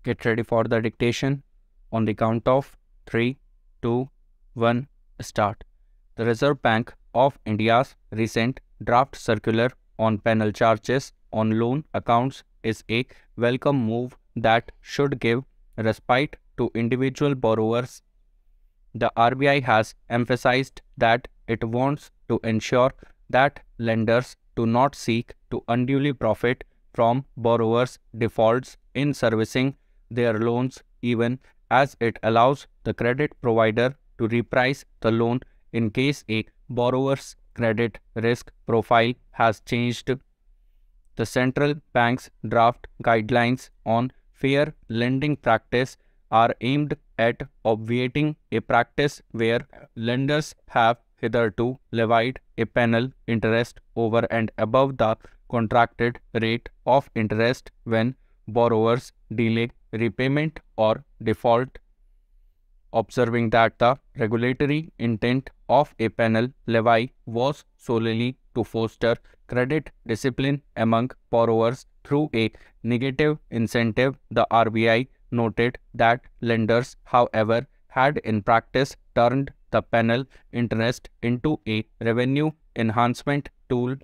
Get ready for the dictation. On the count of 3, 2, 1, start. The Reserve Bank of India's recent draft circular on penal charges on loan accounts is a welcome move that should give respite to individual borrowers. The RBI has emphasized that it wants to ensure that lenders do not seek to unduly profit from borrowers' defaults in servicing their loans, even as it allows the credit provider to reprice the loan in case a borrower's credit risk profile has changed. The central bank's draft guidelines on fair lending practice are aimed at obviating a practice where lenders have hitherto levied a penal interest over and above the contracted rate of interest when borrowers delay repayment or default. Observing that the regulatory intent of a penal levy was solely to foster credit discipline among borrowers through a negative incentive, the RBI noted that lenders, however, had in practice turned the penal interest into a revenue enhancement tool.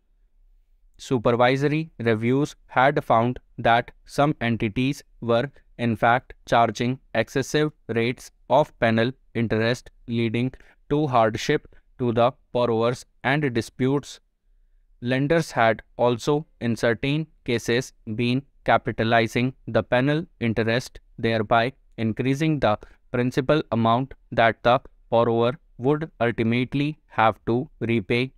Supervisory reviews had found that some entities were in fact charging excessive rates of penal interest, leading to hardship to the borrowers and disputes. Lenders had also, in certain cases, been capitalizing the penal interest, thereby increasing the principal amount that the borrower would ultimately have to repay.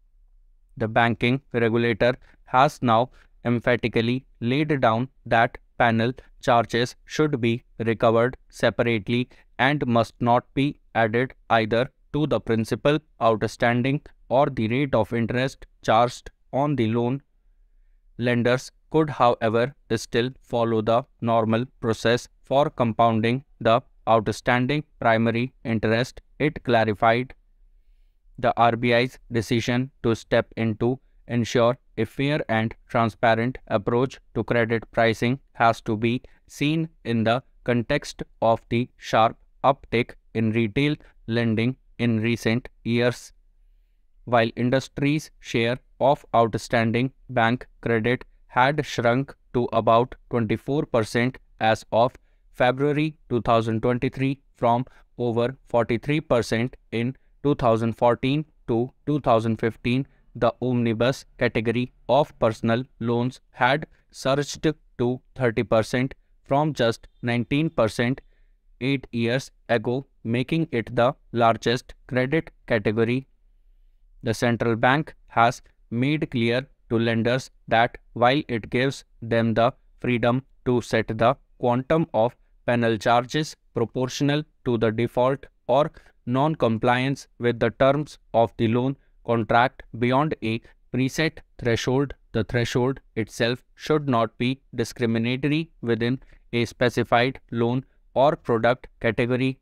The banking regulator has now emphatically laid down that penal charges should be recovered separately and must not be added either to the principal outstanding or the rate of interest charged on the loan. Lenders could, however, still follow the normal process for compounding the outstanding primary interest, it clarified. The RBI's decision to step in to ensure a fair and transparent approach to credit pricing has to be seen in the context of the sharp uptick in retail lending in recent years. While industry's share of outstanding bank credit had shrunk to about 24% as of February 2023 from over 43% in 2014 to 2015, the omnibus category of personal loans had surged to 30% from just 19% 8 years ago, making it the largest credit category. The central bank has made clear to lenders that while it gives them the freedom to set the quantum of penal charges proportional to the default or non-compliance with the terms of the loan contract beyond a preset threshold, the threshold itself should not be discriminatory within a specified loan or product category,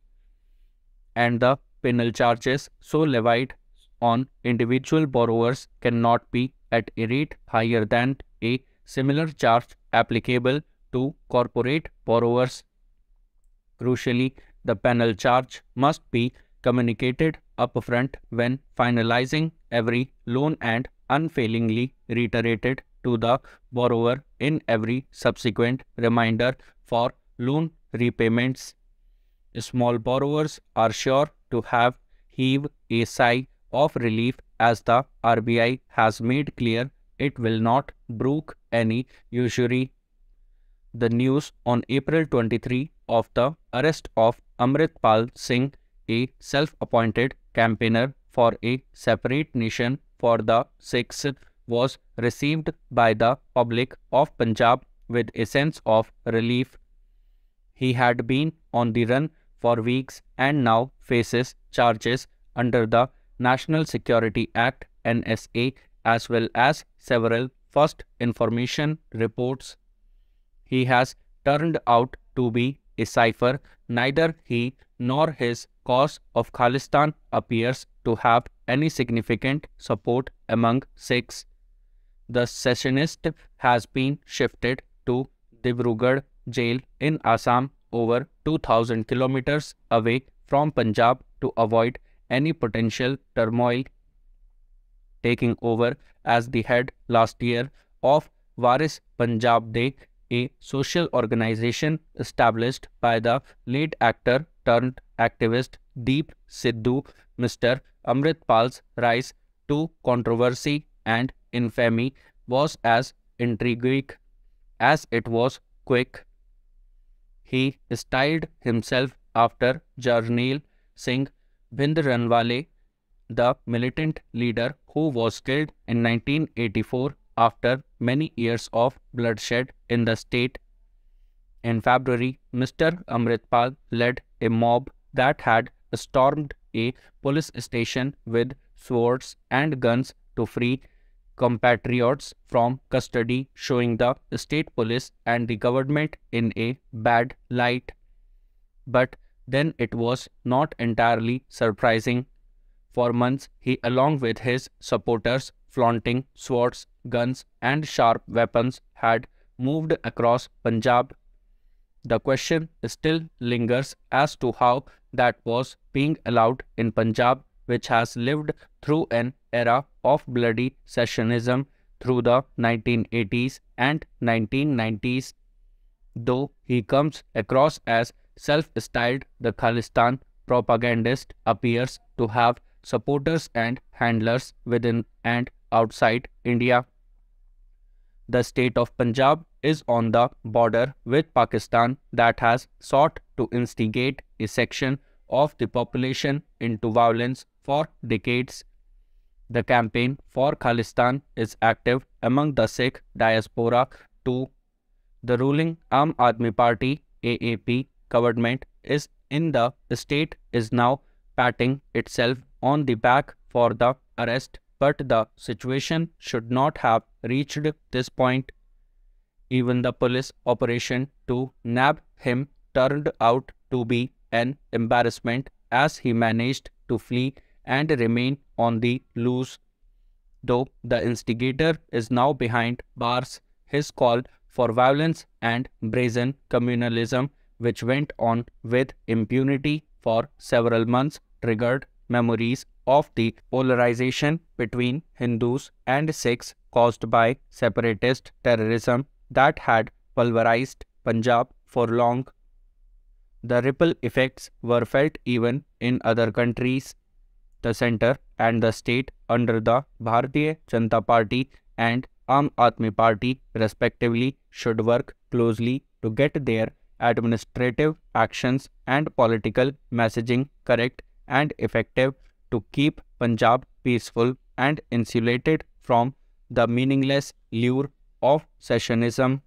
and the penal charges so levied on individual borrowers cannot be at a rate higher than a similar charge applicable to corporate borrowers. Crucially, the penal charge must be communicated upfront when finalizing every loan and unfailingly reiterated to the borrower in every subsequent reminder for loan repayments. Small borrowers are sure to have heaved a sigh of relief as the RBI has made clear it will not brook any usury. The news on April 23 of the arrest of Amritpal Singh, a self-appointed campaigner for a separate nation for the Sikhs, was received by the public of Punjab with a sense of relief. He had been on the run for weeks and now faces charges under the National Security Act (NSA) as well as several first information reports. He has turned out to be a cipher. Neither he nor his cause of Khalistan appears to have any significant support among Sikhs. The secessionist has been shifted to Dibrugarh jail in Assam, over 2000 kilometers away from Punjab, to avoid any potential turmoil, taking over as the head last year of Waris Punjab Day, a social organization established by the late actor turned activist Deep Sidhu. Mr. Amritpal's rise to controversy and infamy was as intriguing as it was quick. He styled himself after Jarnail Singh Bhindranwale, the militant leader who was killed in 1984 after many years of bloodshed in the state. In February, Mr. Amritpal led a mob that had stormed a police station with swords and guns to free compatriots from custody, showing the state police and the government in a bad light. But then it was not entirely surprising. For months, he, along with his supporters, flaunting swords, guns, and sharp weapons, had moved across Punjab. The question still lingers as to how that was being allowed in Punjab, which has lived through an era of bloody secessionism through the 1980s and 1990s. Though he comes across as self-styled, the Khalistan propagandist appears to have supporters and handlers within and outside India. The state of Punjab is on the border with Pakistan that has sought to instigate a section of the population into violence for decades. The campaign for Khalistan is active among the Sikh diaspora too. The ruling Aam Aadmi Party (AAP) government is in the state is now patting itself on the back for the arrest, but the situation should not have reached this point. Even the police operation to nab him turned out to be an embarrassment, as he managed to flee and remain on the loose. Though the instigator is now behind bars, his call for violence and brazen communalism, which went on with impunity for several months, triggered memories of the polarization between Hindus and Sikhs caused by separatist terrorism that had pulverized Punjab for long. The ripple effects were felt even in other countries. The centre and the state, under the Bharatiya Janata Party and Aam Aadmi Party respectively, should work closely to get their administrative actions and political messaging correct and effective to keep Punjab peaceful and insulated from the meaningless lure of secessionism.